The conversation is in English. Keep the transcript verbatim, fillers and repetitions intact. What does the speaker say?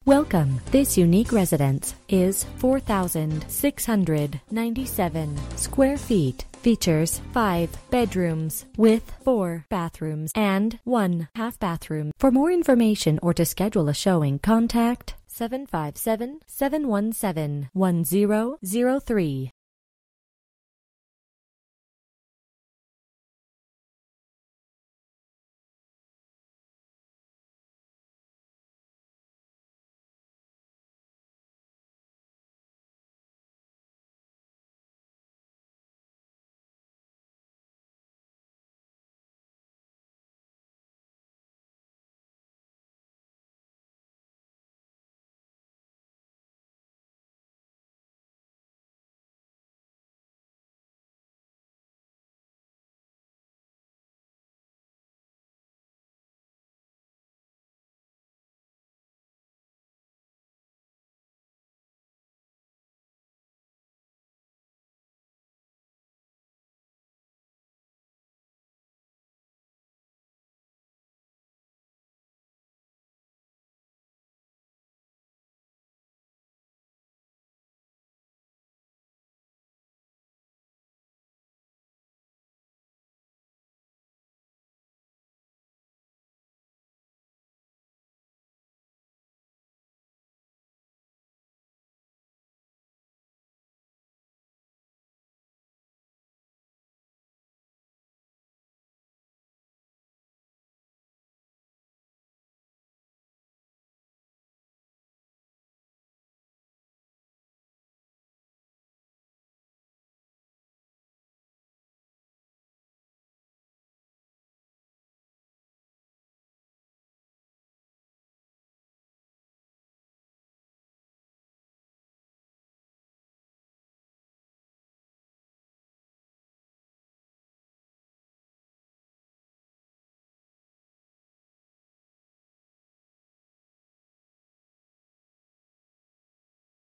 Welcome. This unique residence is four thousand six hundred ninety-seven square feet. Features five bedrooms with four bathrooms and one half bathroom. For more information or to schedule a showing, contact seven five seven, seven one seven, one zero zero three.